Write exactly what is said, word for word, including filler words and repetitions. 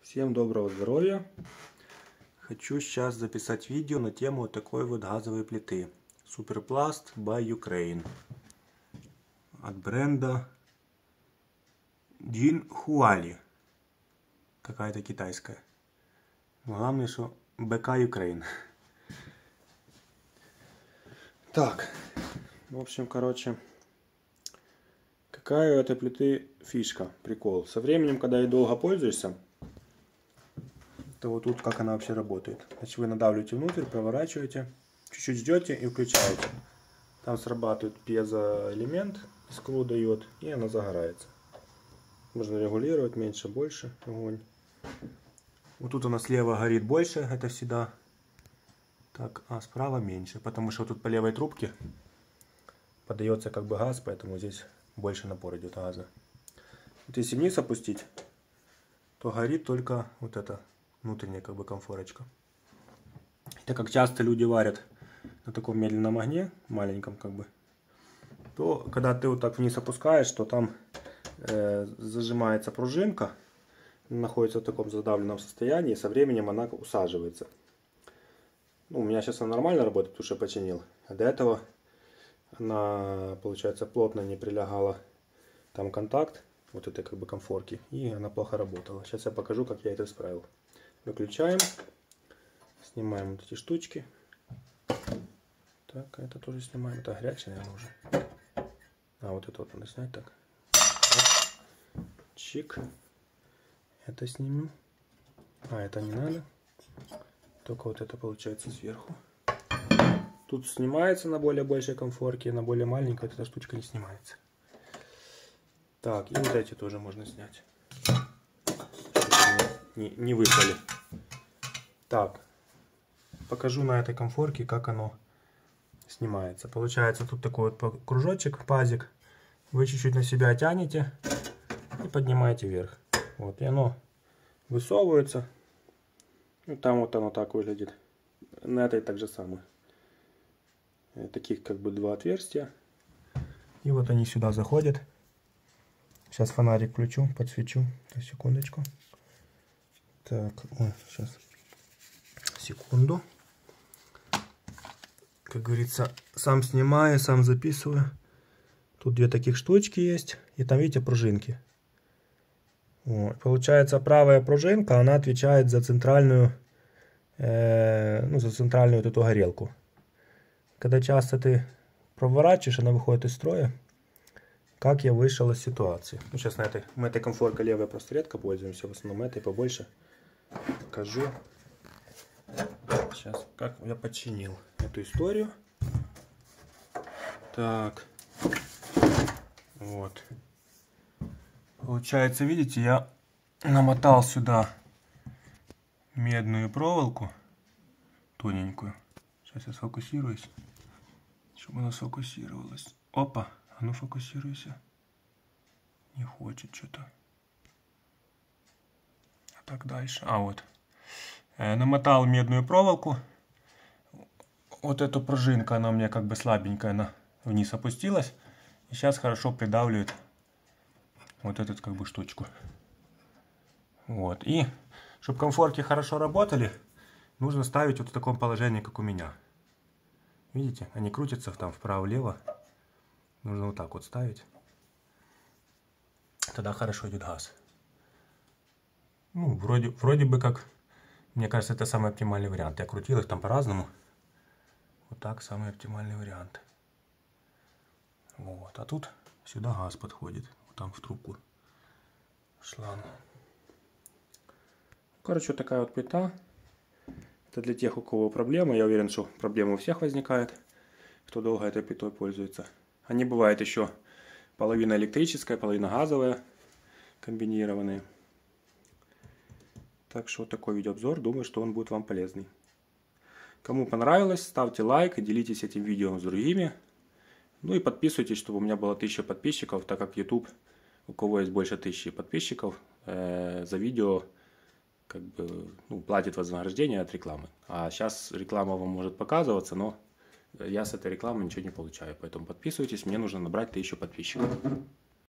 Всем доброго здоровья! Хочу сейчас записать видео на тему такой вот газовой плиты Superplast by Ukraine от бренда Jinhuali. Какая-то китайская. Но главное, что бэ ка Ukraine. Так, в общем, короче, какая у этой плиты фишка, прикол. Со временем, когда ей долго пользуешься, то вот тут как она вообще работает. Значит, вы надавливаете внутрь, проворачиваете, чуть-чуть ждете и включаете. Там срабатывает пьезоэлемент, искру дает, и она загорается. Можно регулировать меньше, больше огонь. Вот тут у нас слева горит больше, это всегда. Так, а справа меньше, потому что тут по левой трубке подается как бы газ, поэтому здесь больше напор идет газа. Вот если вниз опустить, то горит только вот это внутренняя как бы комфорочка. Так как часто люди варят на таком медленном огне, маленьком как бы, то когда ты вот так вниз опускаешь, то там э, зажимается пружинка, находится в таком задавленном состоянии, и со временем она усаживается. Ну, у меня сейчас она нормально работает, потому что я починил. А до этого она, получается, плотно не прилегала. Там контакт вот этой как бы комфорки, и она плохо работала. Сейчас я покажу, как я это исправил. Выключаем, снимаем вот эти штучки. Так, это тоже снимаем. Это горячее, наверное, уже. А вот это вот надо снять так. Вот. Чик. Это снимем. А, это не надо. Только вот это получается сверху. Тут снимается на более большей комфорке, на более маленькой эта штучка не снимается. Так, и вот эти тоже можно снять. Не, не выпали. Так, покажу на этой комфорке, как оно снимается. Получается тут такой вот кружочек, пазик. Вы чуть-чуть на себя тянете и поднимаете вверх. Вот, и оно высовывается. Ну, там вот оно так выглядит. На этой так же самое. Таких как бы два отверстия. И вот они сюда заходят. Сейчас фонарик включу, подсвечу. Так, секундочку. Так, ой, сейчас. Секунду. Как говорится, сам снимаю, сам записываю. Тут две таких штучки есть. И там, видите, пружинки. Вот. Получается, правая пружинка, она отвечает за центральную, э, ну, за центральную вот эту горелку. Когда часто ты проворачиваешь, она выходит из строя. Как я вышел из ситуации. Ну, сейчас на этой, мы этой комфоркой левой просто редко пользуемся, в основном этой побольше. Покажу. Сейчас, как я починил эту историю. Так. Вот. Получается, видите, я намотал сюда медную проволоку тоненькую. Сейчас я сфокусируюсь, чтобы она сфокусировалась. Опа, а ну фокусируйся. Не хочет что-то. А так дальше. А вот. Э, намотал медную проволоку. Вот эту пружинку, она у меня как бы слабенькая, она вниз опустилась. И сейчас хорошо придавливает вот эту как бы штучку. Вот. И чтобы комфорки хорошо работали, нужно ставить вот в таком положении, как у меня. Видите, они крутятся там вправо-влево. Нужно вот так вот ставить. Тогда хорошо идет газ. Ну, вроде, вроде бы как, мне кажется, это самый оптимальный вариант. Я крутил их там по-разному. Вот так самый оптимальный вариант. Вот. А тут сюда газ подходит. Вот там в трубку шланг. Короче, вот такая вот плита. Это для тех, у кого проблемы. Я уверен, что проблема у всех возникает, кто долго этой плитой пользуется. Они бывают еще половина электрическая, половина газовая, комбинированные. Так что вот такой видеообзор. Думаю, что он будет вам полезный. Кому понравилось, ставьте лайк и делитесь этим видео с другими. Ну и подписывайтесь, чтобы у меня было тысяча подписчиков, так как YouTube, у кого есть больше тысячи подписчиков, э, за видео как бы, ну, платит вознаграждение от рекламы. А сейчас реклама вам может показываться, но я с этой рекламы ничего не получаю. Поэтому подписывайтесь, мне нужно набрать тысячу подписчиков.